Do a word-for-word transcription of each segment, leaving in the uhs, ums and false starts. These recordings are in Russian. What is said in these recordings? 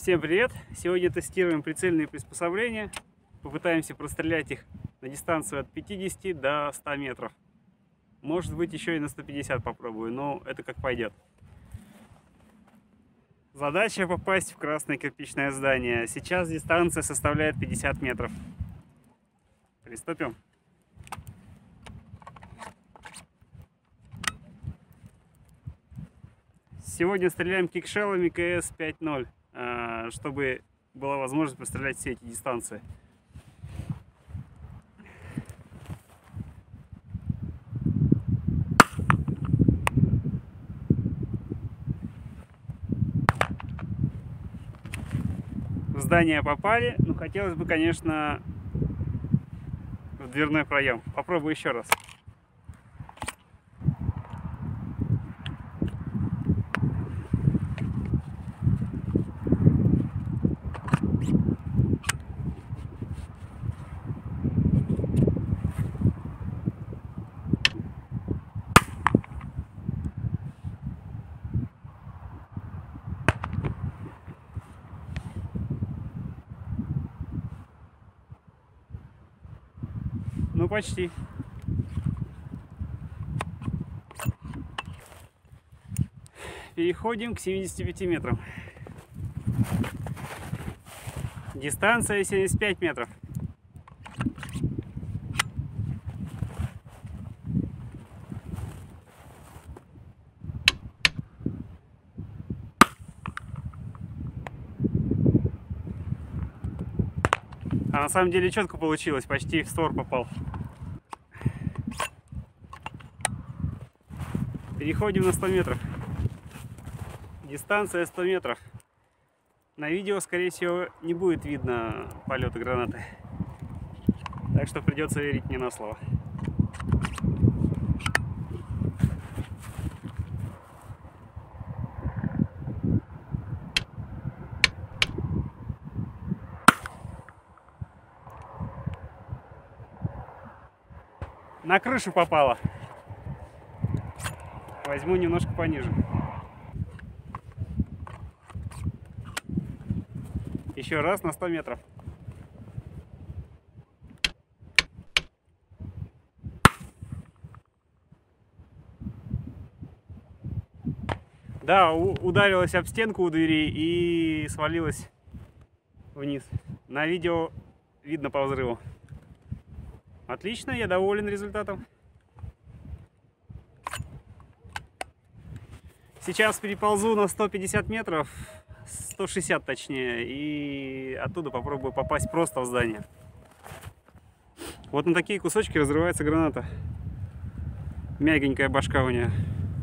Всем привет! Сегодня тестируем прицельные приспособления. Попытаемся прострелять их на дистанцию от пятидесяти до ста метров. Может быть, еще и на сто пятьдесят попробую, но это как пойдет. Задача попасть в красное кирпичное здание. Сейчас дистанция составляет пятьдесят метров. Приступим. Сегодня стреляем кикшеллами ка эс пять ноль, чтобы была возможность пострелять все эти дистанции. В здание попали, но хотелось бы, конечно, в дверной проем. Попробую еще раз. Ну, почти. Переходим к семидесяти пяти метрам. Дистанция семьдесят пять метров. А на самом деле четко получилось, почти в створ попал. Переходим на сто метров. Дистанция сто метров. На видео, скорее всего, не будет видно полета гранаты. Так что придется верить мне на слово. На крышу попала. Возьму немножко пониже. Еще раз на сто метров. Да, ударилась об стенку у двери и свалилась вниз. На видео видно по взрыву. Отлично, я доволен результатом. Сейчас переползу на сто пятьдесят метров, сто шестьдесят точнее, и оттуда попробую попасть просто в здание. Вот на такие кусочки разрывается граната. Мягенькая башка у нее.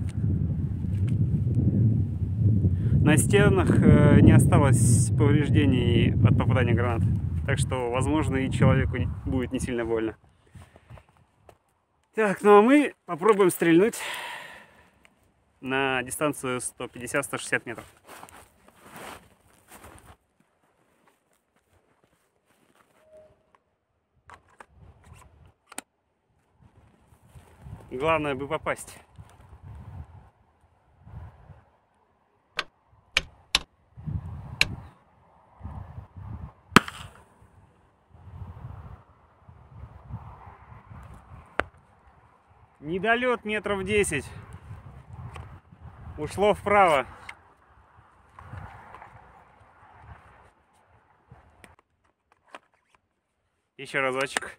На стенах не осталось повреждений от попадания гранат, так что, возможно, и человеку будет не сильно больно. Так, ну а мы попробуем стрельнуть на дистанцию сто пятьдесят — сто шестьдесят метров. Главное бы попасть. Недолет метров десять. Ушло вправо. Еще разочек.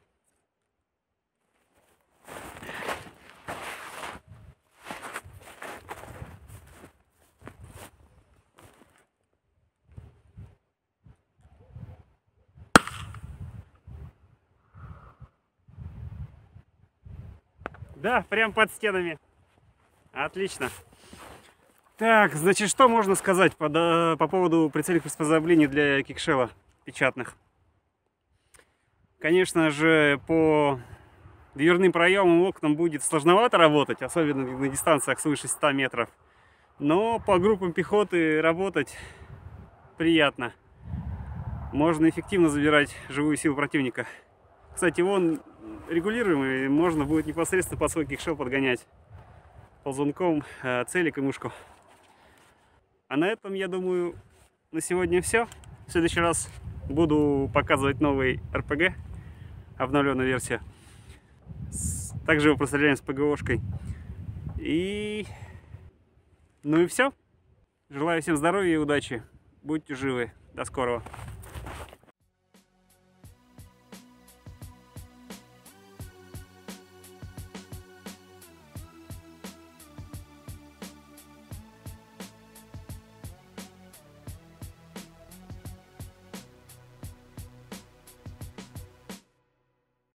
Да, прям под стенами. Отлично. Так, значит, что можно сказать по, да, по поводу прицельных приспособлений для кикшелла печатных? Конечно же, по дверным проемам и окнам будет сложновато работать, особенно на дистанциях свыше ста метров. Но по группам пехоты работать приятно. Можно эффективно забирать живую силу противника. Кстати, вон регулируемый, можно будет непосредственно под свой кикшелл подгонять ползунком целик и мушку. А на этом, я думаю, на сегодня все. В следующий раз буду показывать новый эр пэ гэ, обновленную версию. Также его простреляем с пэ гэ о-шкой. И... Ну и все. Желаю всем здоровья и удачи. Будьте живы. До скорого.